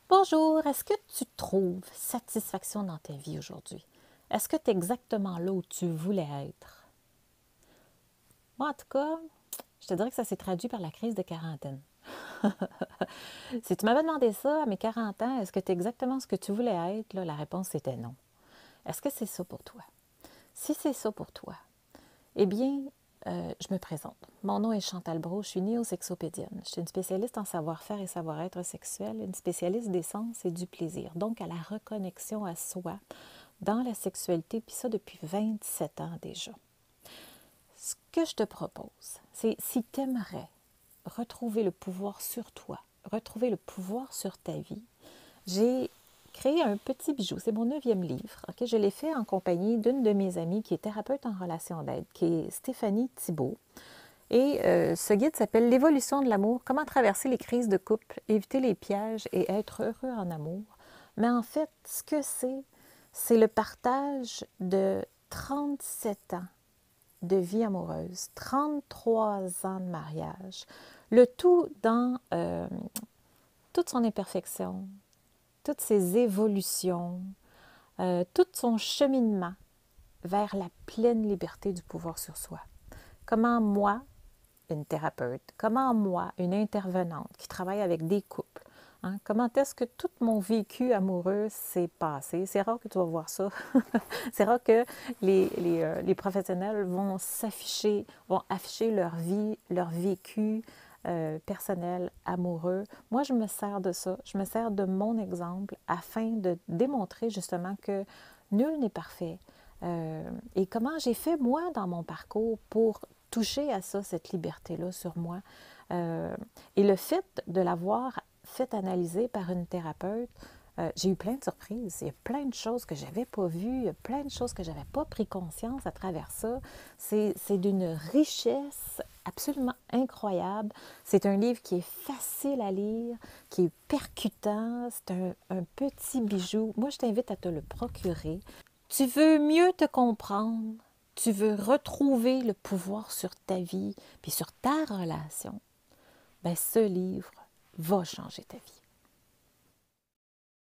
Bonjour, est-ce que tu trouves satisfaction dans ta vie aujourd'hui? Est-ce que tu es exactement là où tu voulais être? Moi, en tout cas, je te dirais que ça s'est traduit par la crise de quarantaine. Si tu m'avais demandé ça à mes 40 ans, est-ce que tu es exactement ce que tu voulais être? Là, la réponse était non. Est-ce que c'est ça pour toi? Si c'est ça pour toi, eh bien, je me présente. Mon nom est Chantal Brault, je suis néosexopédienne. Je suis une spécialiste en savoir-faire et savoir-être sexuel, une spécialiste des sens et du plaisir, donc à la reconnexion à soi dans la sexualité, puis ça depuis 27 ans déjà. Ce que je te propose, c'est si tu aimerais retrouver le pouvoir sur toi, retrouver le pouvoir sur ta vie, j'ai créé un petit bijou. C'est mon 9e livre. Okay? Je l'ai fait en compagnie d'une de mes amies qui est thérapeute en relation d'aide, qui est Stéphanie Thibault. Et ce guide s'appelle L'évolution de l'amour, comment traverser les crises de couple, éviter les pièges et être heureux en amour. Mais en fait, ce que c'est le partage de 37 ans de vie amoureuse, 33 ans de mariage, le tout dans toute son imperfection, toutes ses évolutions, tout son cheminement vers la pleine liberté du pouvoir sur soi. Comment moi, une thérapeute, comment moi, une intervenante qui travaille avec des couples, comment est-ce que tout mon vécu amoureux s'est passé? C'est rare que tu vas voir ça. C'est rare que les professionnels vont s'afficher, vont afficher leur vie, leur vécu personnel, amoureux. Moi, je me sers de ça. Je me sers de mon exemple afin de démontrer justement que nul n'est parfait. Et comment j'ai fait, moi, dans mon parcours pour toucher à ça, cette liberté-là sur moi. Et le fait de l'avoir fait analyser par une thérapeute, j'ai eu plein de surprises. Il y a plein de choses que je n'avais pas vues, il y a plein de choses que je n'avais pas pris conscience à travers ça. C'est d'une richesse absolument incroyable. C'est un livre qui est facile à lire, qui est percutant. C'est un petit bijou. Moi, je t'invite à te le procurer. Tu veux mieux te comprendre, tu veux retrouver le pouvoir sur ta vie puis sur ta relation, ben ce livre va changer ta vie.